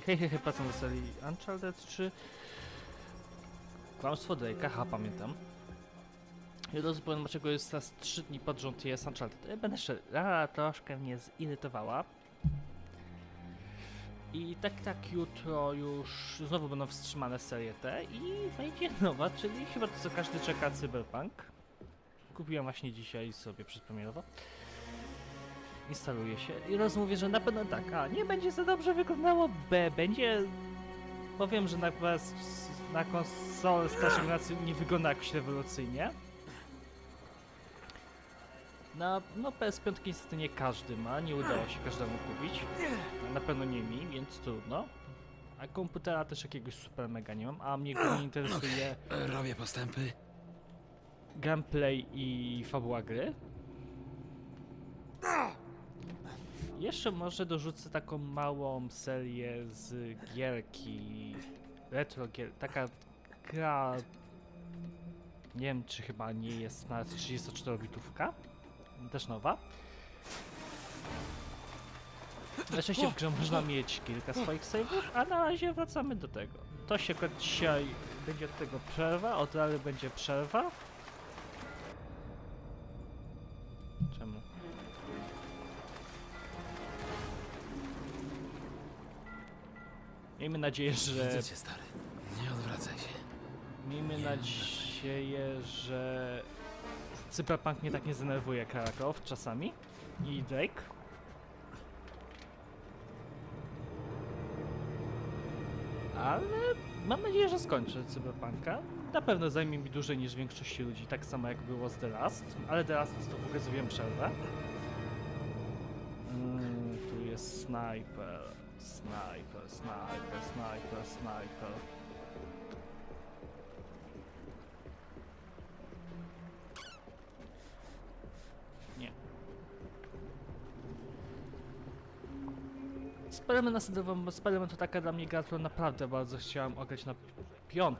Hej, pracą do serii Uncharted 3. Kłamstwo Drake'a, ha, pamiętam. I od razu powiem, dlaczego jest teraz 3 dni pod rząd jest Uncharted. Będę szczery, troszkę mnie zirytowała. I tak jutro już znowu będą wstrzymane serie te i wejdzie nowa, czyli chyba to co każdy czeka, Cyberpunk. Kupiłem właśnie dzisiaj sobie przedpremierowo. Instaluje się i raz mówię, że na pewno tak, a nie będzie za dobrze wyglądało, b będzie... Powiem, że na konsolę starszej generacji nie wygląda jakoś rewolucyjnie. No PS5 niestety nie każdy ma, nie udało się każdemu kupić. Na pewno nie mi, więc trudno. A komputera też jakiegoś super mega nie mam, a mnie głównie interesuje... Robię postępy. Gameplay i fabuła gry. Jeszcze może dorzucę taką małą serię z gierki, retro gier, taka gra, nie wiem czy chyba nie jest na 34-bitówka, też nowa. Najczęściej w grze można mieć kilka swoich save'ów, a na razie wracamy do tego. To się dzisiaj będzie od tego przerwa, od razu będzie przerwa. Czemu? Miejmy nadzieję, że... Widzę cię, stary. Nie odwracaj się. Miejmy nadzieję, że... Cyberpunk mnie tak nie zdenerwuje jak Lara Croft czasami. I Drake. Ale mam nadzieję, że skończę Cyberpunka. Na pewno zajmie mi dłużej niż większości ludzi, tak samo jak było z The Last. Ale The Last to w ogóle zrobiłem przerwę. Tu jest snajper. Sniper. Nie. Spider-Man to taka dla mnie gra, którą naprawdę bardzo chciałem ograć na 5.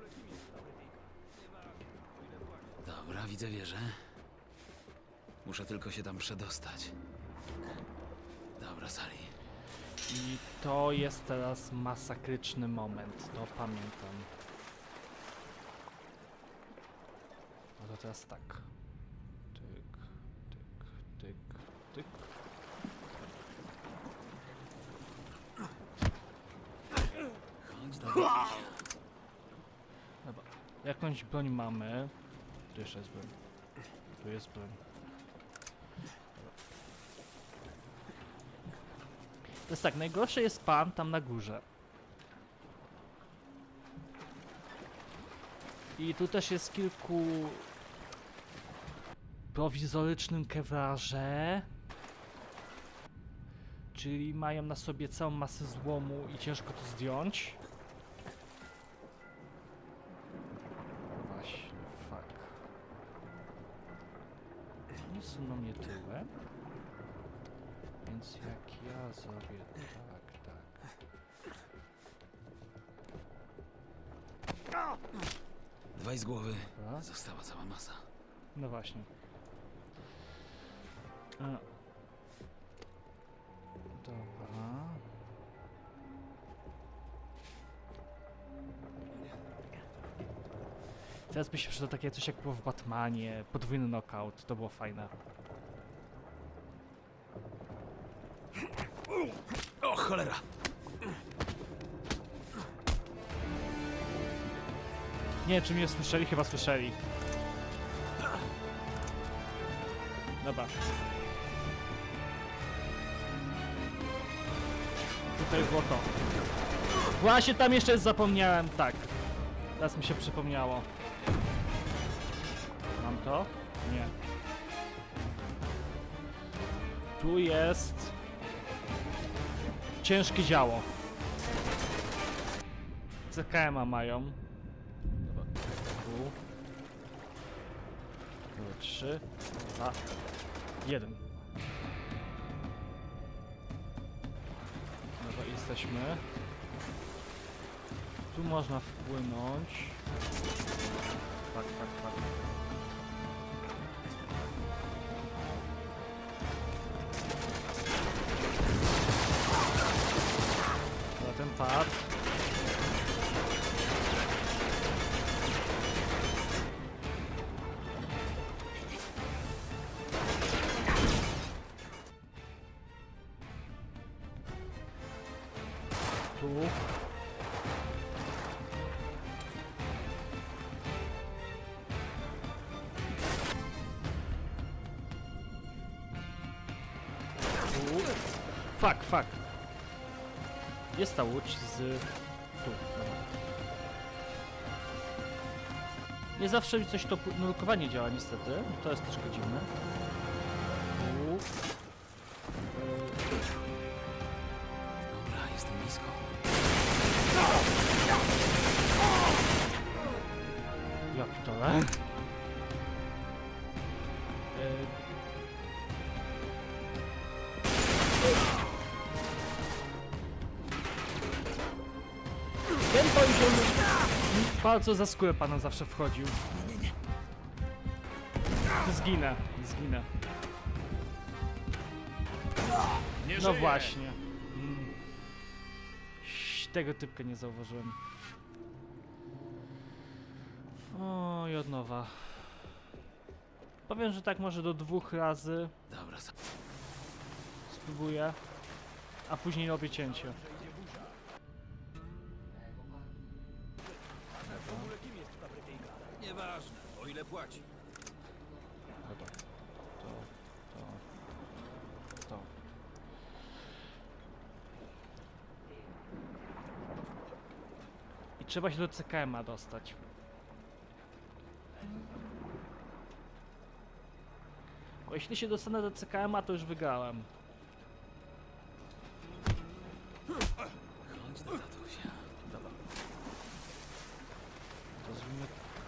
Dobra, widzę wieżę. Muszę tylko się tam przedostać. Dobra, Sally. I to jest teraz masakryczny moment, to pamiętam. No to teraz tak. Tyk. Chodź do... Dobra, jakąś broń mamy. Tu jeszcze jest broń. Tu jest broń. To jest tak, najgorszy jest pan tam na górze. I tu też jest kilku prowizorycznym kewlarze. Czyli mają na sobie całą masę złomu i ciężko to zdjąć. Właśnie, fuck. Nie suną mnie tyłem. Więc jak ja zrobię tak. Dwaj z głowy. Dobra. Została cała masa. No właśnie. Dobra. Teraz by się przydał takie coś jak było w Batmanie, podwójny knockout, to było fajne. O, cholera! Nie wiem, czy mnie słyszeli, chyba słyszeli. Dobra. Tutaj złoto. Właśnie tam jeszcze zapomniałem, tak. Teraz mi się przypomniało. Mam to? Nie. Tu jest... ciężkie działo. CKM-a mają. Dobra. Tu. 3, 2, 1. Dobra, jesteśmy. Tu można wpłynąć. Tak. Dobra, ten pad. Tu. Fuck, fuck. Jest ta łódź z... tu. Dobra. Nie zawsze mi coś to nurkowanie działa niestety. To jest troszkę dziwne. Tu. Dobra, jestem blisko. Ja pitole. Ten poziom bardzo za skórę pana zawsze wchodził. Zginę, zginę. No właśnie. Tego typka nie zauważyłem. O, i od nowa. Powiem, że tak może do 2 razy Dobra, spróbuję, a później robię cięcie. nieważne, o ile płaci. Dobra. To. I trzeba się do CKM-a dostać. Bo jeśli się dostanę do CKM-a, to już wygrałem. Chodź do tatusia. Dobra. To zrobimy...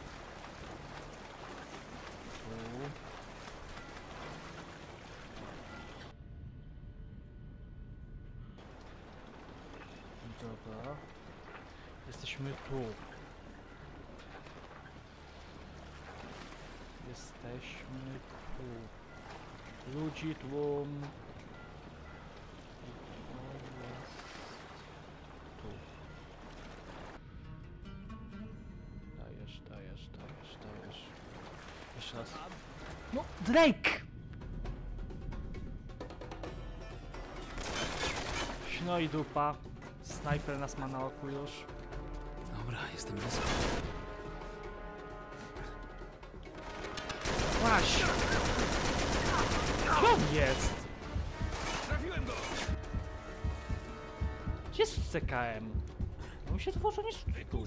Tu. Dobra. Jesteśmy tu. Jesteśmy tu. Ludzi tłum. I to jest tu. Dajesz. Jeszcze raz. No, Drake! No i dupa. Snajper nas ma na oku już. Dobra, jestem blisko. Właśnie! Gdzie on jest? Trafiłem go! Gdzie jest CKM? On się tworzy nie tu.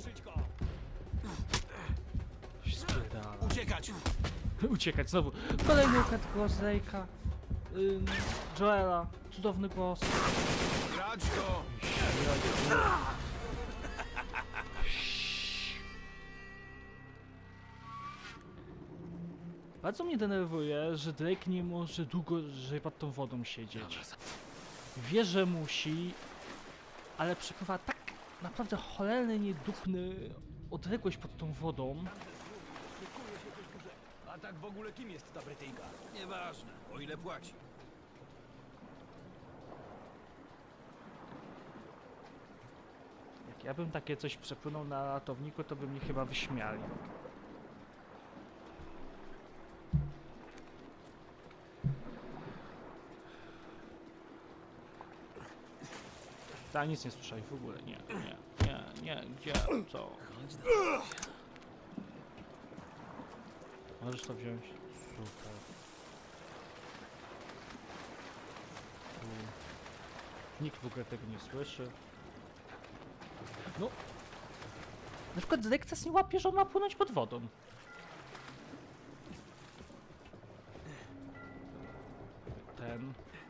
Spierdala. Uciekać! Uciekać znowu. Kolejny ukradł z Drake'a. Joela. Cudowny głos. Grać go! Bardzo mnie denerwuje, że Drake nie może długo pod tą wodą siedzieć. Dobra, Wie, że musi, ale przepływa tak naprawdę cholerny, niedupny odległość pod tą wodą. a tak w ogóle kim jest ta Brytyjka? Nieważne, o ile płaci. Jak ja bym takie coś przepłynął na ratowniku, to by mnie chyba wyśmiali. Ta nic nie słyszałeś w ogóle, nie, gdzie, co? Chodź do tatusia. Możesz to wziąć? Super. Tu. Nikt w ogóle tego nie słyszy. No. Na przykład Drake nie łapie, że on ma płynąć pod wodą. Ten.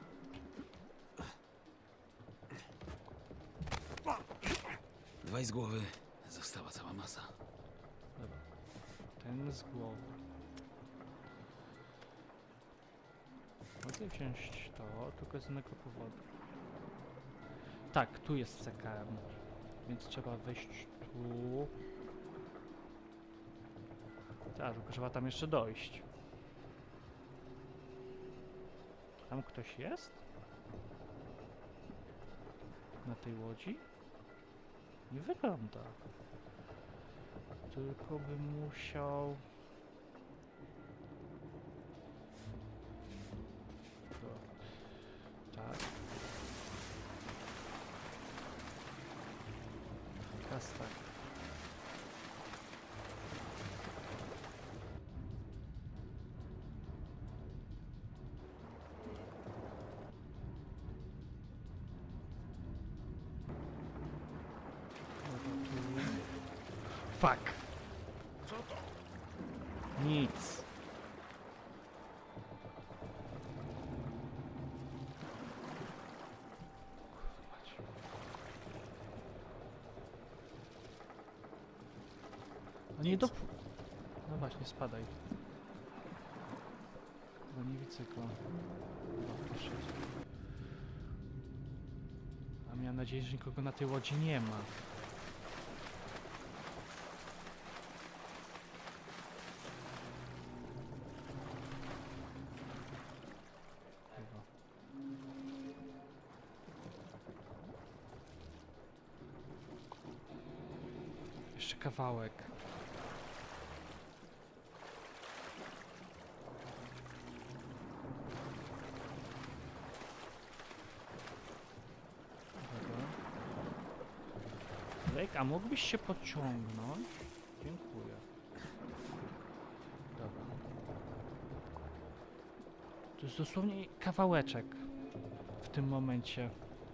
Dwaj z głowy, została cała masa. Dobra. Ten z głowy. Mogę wziąć to, tylko z innego powodu. Tak, tu jest CKM. Więc trzeba wejść tu. Tak, tylko trzeba tam jeszcze dojść. Tam ktoś jest? Na tej łodzi? Nie wygląda. Tylko bym musiał... To... Tak. Teraz tak. Fuck. Co to? Nic. No nie do... No właśnie, spadaj. No nie widzę go. Chyba poszedł. A miałem nadzieję, że nikogo na tej łodzi nie ma. Chyba. Jeszcze kawałek. Lek, a mógłbyś się pociągnąć? Dziękuję. Dobra. To jest dosłownie kawałeczek w tym momencie.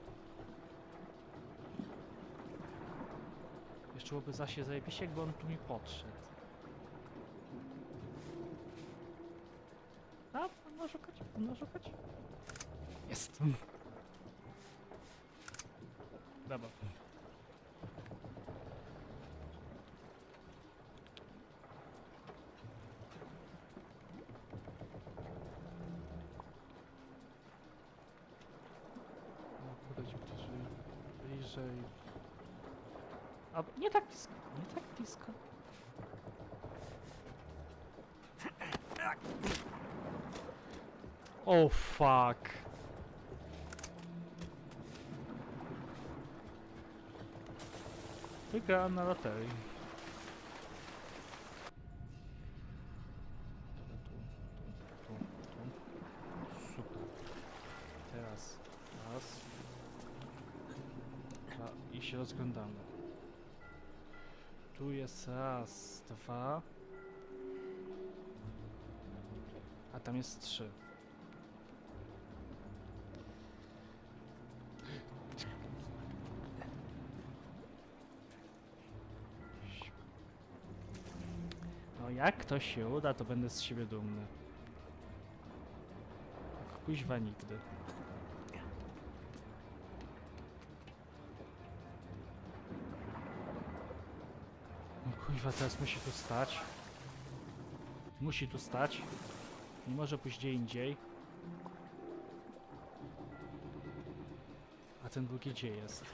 Jeszcze byłoby zasie zajebiście, jakby on tu mi podszedł. A, można szukać, można szukać. Jest. Dobra. No, podejść bliżej. A, nie tak blisko, nie tak blisko. Oh fuck. Wygrałem na loterii. Tu. Super. Teraz raz. Dwa. I się rozglądamy. Tu jest raz, dwa. A tam jest trzy. No jak to się uda, to będę z siebie dumny. Tak kuźwa nigdy. No kuźwa, teraz musi tu stać. Musi tu stać. Nie może pójść gdzie indziej. A ten drugi gdzie jest?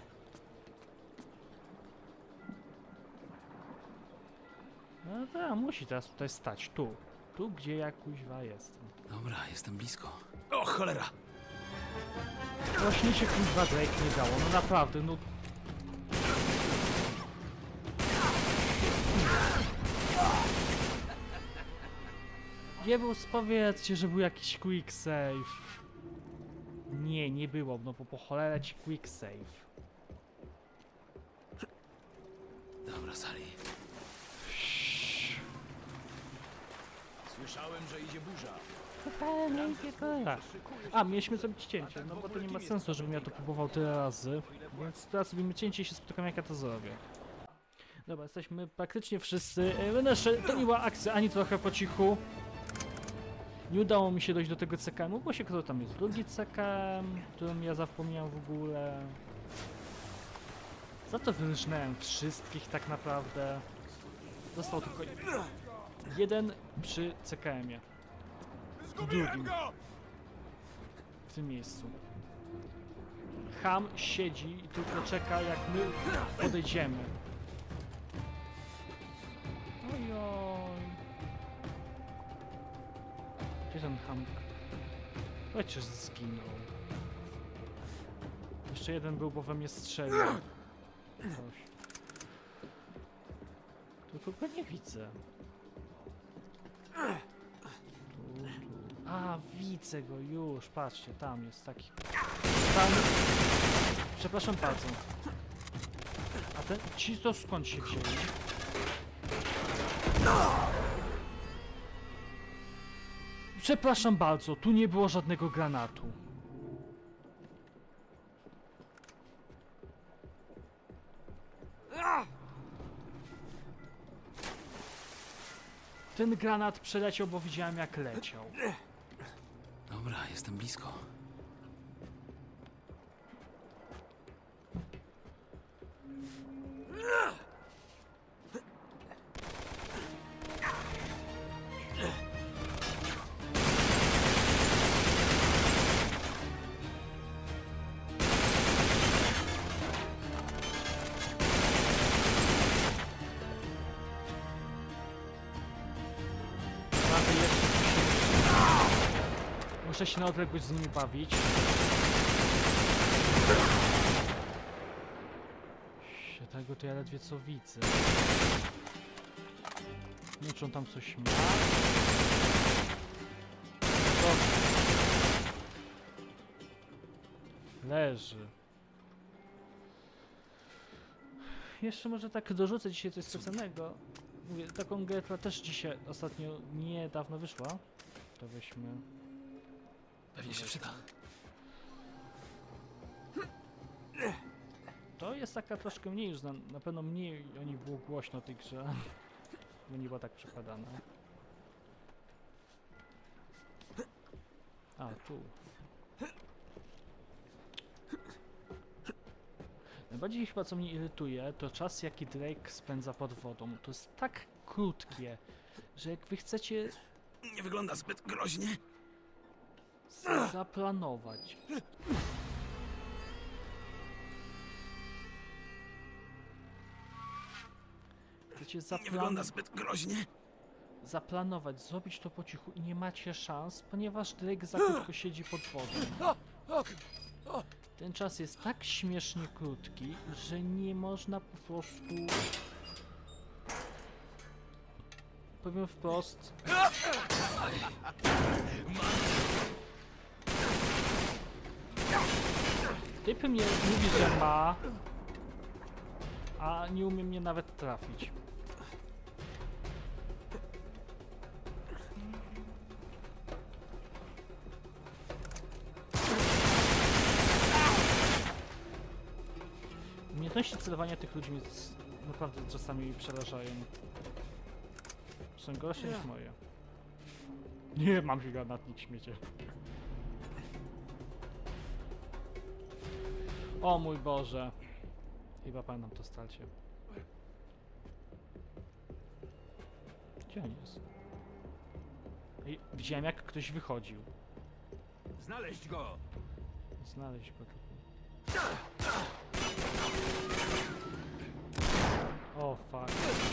No tak, musi teraz tutaj stać. Tu. Tu, gdzie ja kuźwa jestem. Dobra, jestem blisko. O, cholera! Właśnie się kuźwa Drake nie dało. No naprawdę, no... Nie był, powiedzcie, że był jakiś quick save. Nie, nie było, no bo po cholerę ci quick save. Dobra, Sally. Słyszałem, że idzie burza. A, mieliśmy zrobić cięcie, no bo to nie ma sensu, żebym ja to próbował tyle razy. Więc teraz robimy cięcie i się spotykam, jak ja to zrobię. Dobra, jesteśmy praktycznie wszyscy. To nie była akcja ani trochę po cichu. Nie udało mi się dojść do tego CKM-u, bo się kto tam jest drugi CKM, którym ja zapomniałem w ogóle. Za to wyrżnąłem wszystkich tak naprawdę. Został tylko jeden przy CKM-ie. W drugim. W tym miejscu. Ham siedzi i tylko czeka, jak my podejdziemy. Ojoj. Gdzie ten ham? Chociaż zginął. Jeszcze jeden był, bo we mnie strzelił. Coś. Tylko go nie widzę. A, widzę go już, patrzcie, tam jest taki... Tam... Przepraszam bardzo. A ten... Ci to skąd się wzięli? Przepraszam bardzo, tu nie było żadnego granatu. Ten granat przeleciał, bo widziałem jak leciał. Dobra, jestem blisko. Prawie jeszcze muszę się na odległość z nimi bawić. Tego to ja ledwie co widzę. Nie wiem, czy on tam coś ma. Dobrze. Leży. Jeszcze może tak dorzucę dzisiaj coś specjalnego. Mówię, taką grę, która też dzisiaj ostatnio niedawno wyszła. To weźmy. Pewnie się przyda. To jest taka troszkę mniej już znana. Na pewno mniej o nich było głośno w tej grze. Bo nie była tak przekładana. A, tu. Najbardziej chyba co mnie irytuje, to czas jaki Drake spędza pod wodą. To jest tak krótkie, że jak wy chcecie Nie wygląda zbyt groźnie. zaplanować. Chcecie Nie wygląda zbyt groźnie. zaplanować, zrobić to po cichu i nie macie szans, ponieważ Drake za krótko siedzi pod wodą. Ten czas jest tak śmiesznie krótki, że nie można po prostu... Powiem wprost... Typ mnie mówi, że ma, a nie umie mnie nawet trafić. Umiejętności celowania tych ludzi mnie naprawdę czasami przerażają. Są gorsze niż moje. Nie, mam się granatnik, śmiecie. O mój Boże. Chyba pamiętam to starcie. Gdzie on jest? Ej, widziałem jak ktoś wychodził. Znaleźć go! Znaleźć go tylko. O fuck.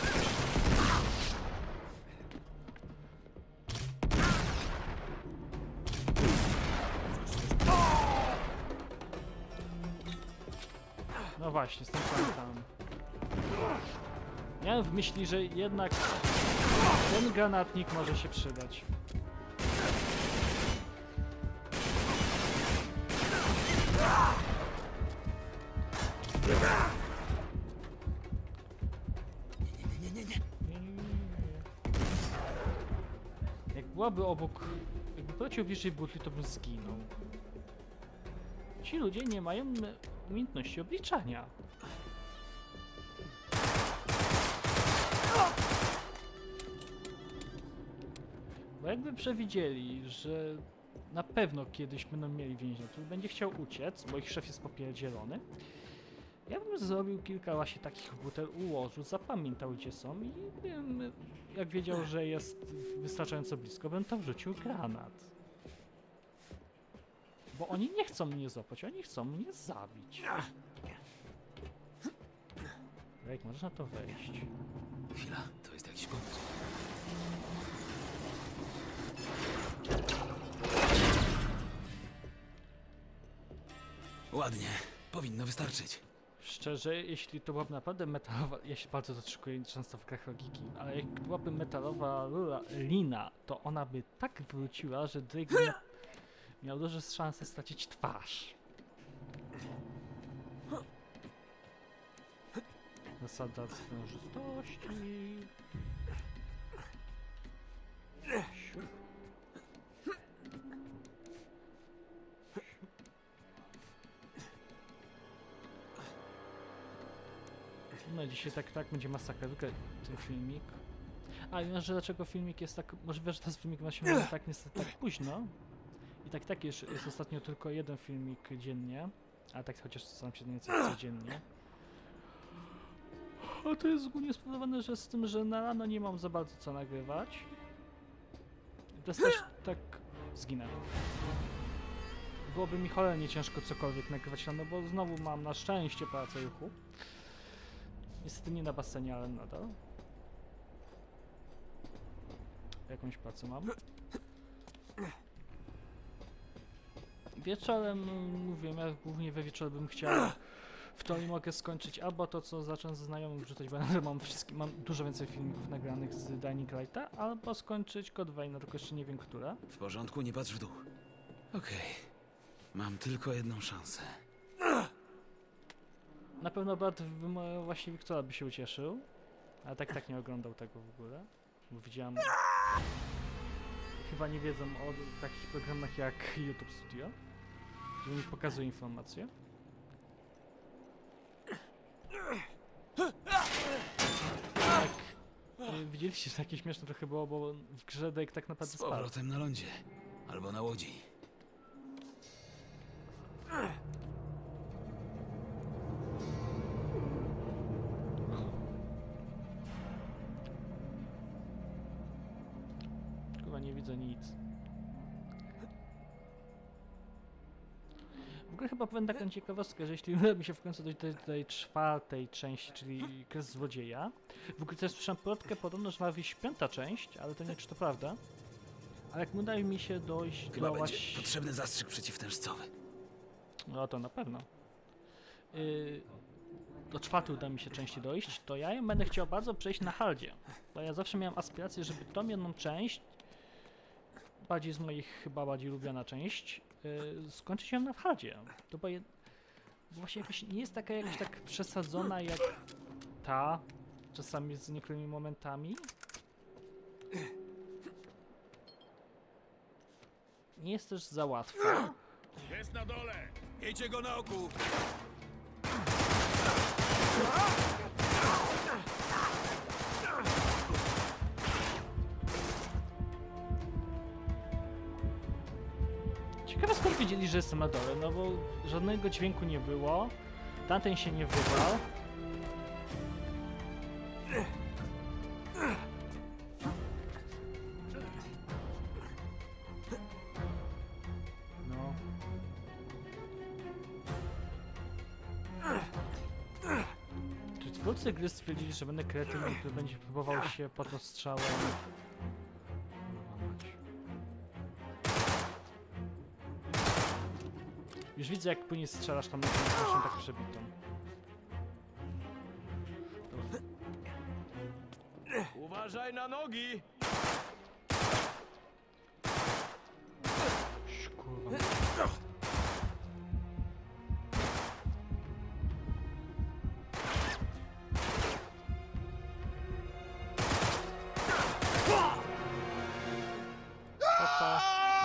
No właśnie, stąd pamiętam. Miałem w myśli, że jednak ten granatnik może się przydać. Jak byłaby obok... Jakby poleciał bliżej butli, to bym zginął. Ci ludzie nie mają umiejętności obliczania. Bo jakby przewidzieli, że na pewno kiedyś będą mieli więźnia, który będzie chciał uciec, bo ich szef jest popierdzielony, ja bym zrobił kilka właśnie takich butel, ułożył, zapamiętał gdzie są i bym, jak wiedział, że jest wystarczająco blisko, bym tam wrzucił granat. Bo oni nie chcą mnie złapać, oni chcą mnie zabić. Jak możesz na to wejść? Chwila, to jest jakiś pomysł. Ładnie, powinno wystarczyć. Szczerze, jeśli to byłaby naprawdę metalowa... Ja się bardzo dotrzykuję często w grach logiki, ale jak byłaby metalowa lina, to ona by tak wróciła, że Drake miał duże szanse stracić twarz. Zasada sprężystości. Siup. No dzisiaj tak będzie masakra, tylko ten filmik. A i że dlaczego filmik jest tak... Możliwe, że ten filmik ma się tak niestety tak późno. I tak jest ostatnio tylko jeden filmik dziennie. Ale tak chociaż staram się więcej codziennie. A to jest ogólnie spowodowane, że z tym, że na rano nie mam za bardzo co nagrywać. I to jest też tak... Zginę. Byłoby mi cholernie ciężko cokolwiek nagrywać rano, bo znowu mam na szczęście pracę juchu. Niestety nie na basenie, ale nadal. Jakąś pracę mam. Wieczorem, mówię, ja głównie we wieczór bym chciał. W to nie mogę skończyć albo to, co zacząłem ze znajomym wrzucać, bo ja mam dużo więcej filmików nagranych z Dying Lighta, albo skończyć Code Veina, tylko jeszcze nie wiem, która. W porządku, nie patrz w dół. Okej. Mam tylko jedną szansę. Na pewno brat właśnie Wiktora by się ucieszył, ale tak nie oglądał tego w ogóle, bo widziałem... Chyba nie wiedzą o takich programach jak YouTube Studio, który mi pokazuje informacje. Tak, widzieliście, że takie śmieszne trochę było, bo w grze Drake tak naprawdę Z spadł. powrotem na lądzie. Albo na łodzi. Chyba nie widzę nic. W ogóle chyba powiem taką ciekawostkę, że jeśli uda mi się w końcu dojść do tej czwartej części, czyli Kres Złodzieja. W ogóle też słyszałem plotkę podobno, że ma wyjść piąta część, ale to nie wiem, czy to prawda. Ale jak uda mi się dojść Chyba do będzie potrzebny zastrzyk przeciwtężcowy. No to na pewno. Do czwartej uda mi się części dojść, to ja ją będę chciał bardzo przejść na hardzie. Bo ja zawsze miałem aspirację, żeby tą jedną część, bardziej z moich chyba bardziej ulubiona część, skończyć ją na hardzie. To bo właśnie jakoś nie jest taka jakaś tak przesadzona jak ta, czasami z niektórymi momentami. Nie jest też za łatwa. Jest na dole! Miejcie go na oku! Ciekawe skąd wiedzieli, że jestem na dole, no bo żadnego dźwięku nie było, tamten się nie wybrał. No. Czy twórcy gry stwierdzili, że będę kretynem, który będzie próbował się pod ostrzałem? Już widzę, jak płynie strzelasz tam na tą tak przebitą. Uważaj na nogi! Kurwa. Papa.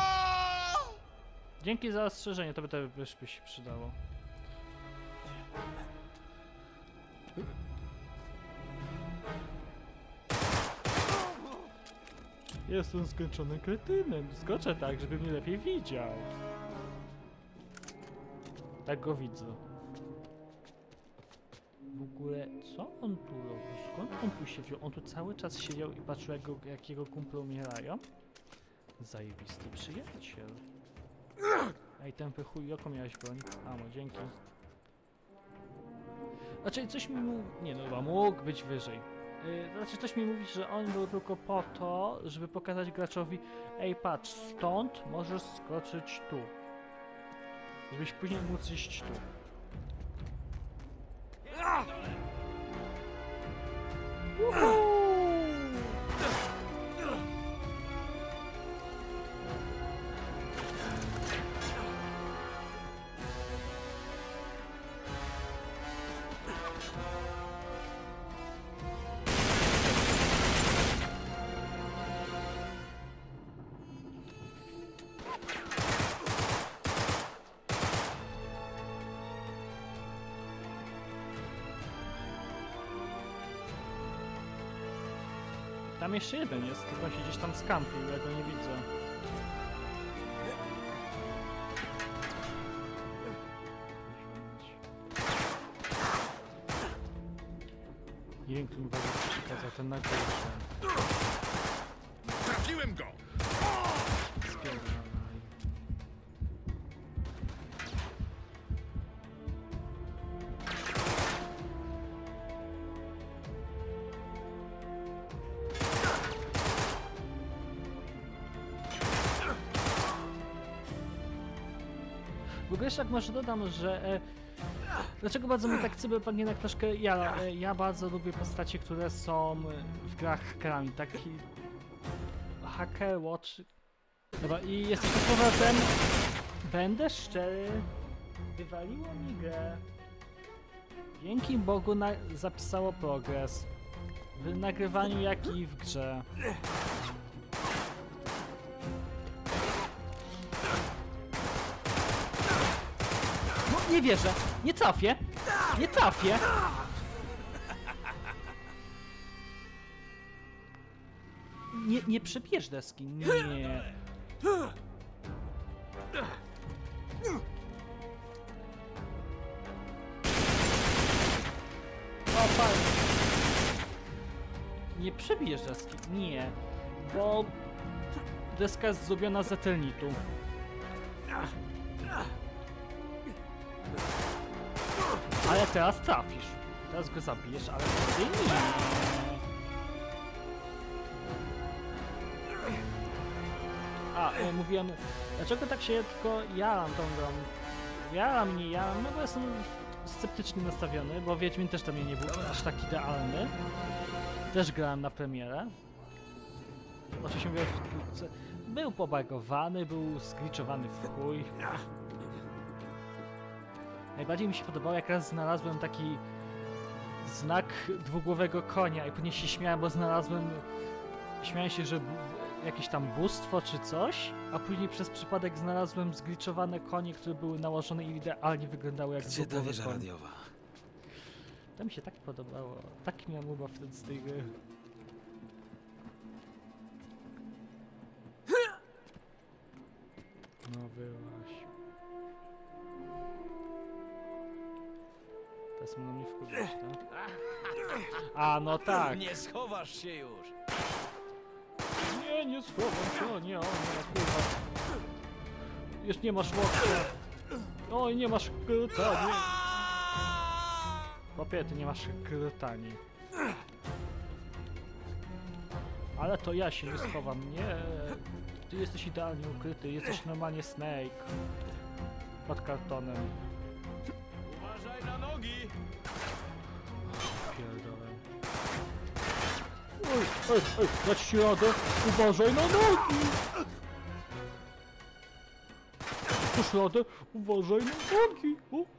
Dzięki za ostrzeżenie, to by też by się przydało. Jestem skończonym kretynem. Skoczę tak, żeby mnie lepiej widział. Tak go widzę. W ogóle, co on tu robi? Skąd on tu się wziął? On tu cały czas siedział i patrzył, jak jego kumple umierają. Zajebisty przyjaciel. Ej, tępy chuj, jaką miałeś broń? Amo, dzięki. Znaczy, coś mi mówi... Nie no, chyba mógł być wyżej. Znaczy, coś mi mówi, że on był tylko po to, żeby pokazać graczowi: ej, patrz, stąd możesz skoczyć tu. Żebyś później móc iść tu. Tam jeszcze jeden jest, tylko się gdzieś tam skampił, ja go nie widzę. Jęk mi bardzo przykazał, ten najgorszy. Trafiłem go! Spierdalaj. W ogóle jeszcze tak może dodam, że dlaczego bardzo mnie tak Cyberpunk jednak troszkę ja bardzo lubię postacie, które są w grach hakerami, taki Hacker Watch. Dobra, i jesteśmy z powrotem. Będę szczery, wywaliło mi grę. Dzięki Bogu zapisało progres w nagrywaniu, jak i w grze. No nie wierzę, nie trafię, nie trafię. Nie przebierz deski, nie. O, fajnie. Nie przebierz deski, nie. Bo deska jest zrobiona z eternitu. Ale teraz trafisz. Teraz go zabijesz, ale wtedy nie. Mówiłem, dlaczego tak się tylko jaram tą grą? Jaram, nie jaram, no bo jestem sceptycznie nastawiony, bo Wiedźmin też to mnie nie był aż tak idealny. Też grałem na premierę. Oczywiście mówię, był pobagowany, był zgliczowany w chuj. Najbardziej mi się podobało, jak raz znalazłem taki znak dwugłowego konia i później się śmiałem, bo śmiałem się, że jakieś tam bóstwo czy coś, a później przez przypadek znalazłem zgliczowane konie, które były nałożone i idealnie wyglądały jak Gdzie ta dwugłowe wieża konie. radiowa? To mi się tak podobało. Tak miałem ubaw wtedy z tej gry. No byłaś. Teraz mogą mnie wkurzyć, tak? A, no tak. Nie schowasz się już! Nie schowam się, nie, kurwa. Już nie masz łokcia. Oj, nie masz krytanii. Chłopie, ty nie masz krytanii. Ale to ja się nie schowam, nie. Ty jesteś idealnie ukryty, jesteś normalnie Snake. Pod kartonem. Uważaj na nogi! Pierdolę. Oj, dać ci radę, uważaj na nogi! Dasz radę, uważaj na nogi!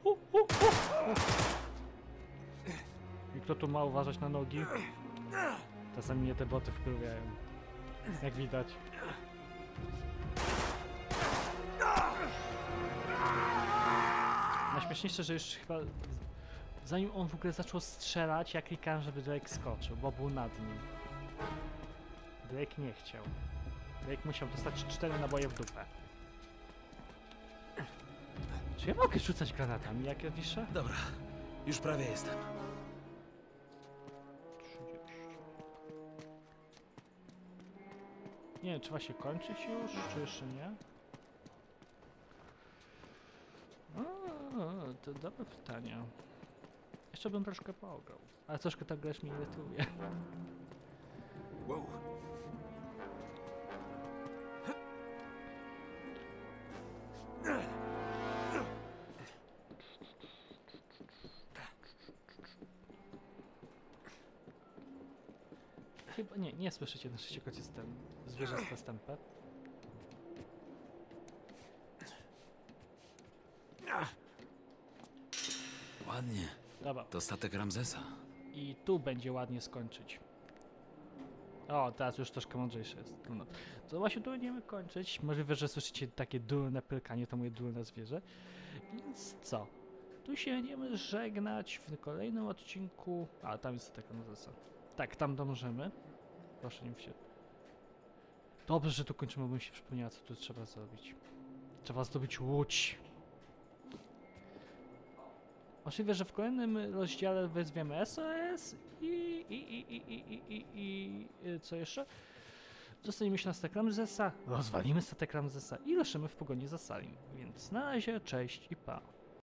I kto tu ma uważać na nogi? Czasami mnie te boty wkurwiają. Jak widać. Najśmieszniejsze, że już chyba zanim on w ogóle zaczął strzelać, ja klikałem, żeby Drake skoczył, bo był nad nim. Drake nie chciał. Drake musiał dostać 4 naboje w dupę. Czy ja mogę rzucać granatami, jak ja wiszę? Dobra, już prawie jestem. 30. Nie wiem, trzeba się kończyć już, czy jeszcze nie? To dobre pytanie. Jeszcze bym troszkę pograł, ale troszkę ta gra mnie irytuje. Wow. Chyba nie słyszycie na szczęście, choć jest ten zwierzęta stępę. Ładnie. Dobra. To statek Ramzesa. I tu będzie ładnie skończyć. O, teraz już troszkę mądrzejsze jest. No. To właśnie tu będziemy kończyć. Możliwe, że słyszycie takie durne pylkanie, to moje durne zwierzę. Więc co? Tu się będziemy żegnać w kolejnym odcinku. A, tam jest taka nazwa. Tak, tam dążymy. Proszę nie się. Dobrze, że tu kończymy, bo mi się przypomniało, co tu trzeba zrobić. Trzeba zdobyć łódź. Możliwe, że w kolejnym rozdziale wezwiemy SOS i co jeszcze? Dostaniemy się na statek Ramzesa, rozwalimy statek Ramzesa i ruszymy w pogoni za Salim. Więc na razie, cześć i pa.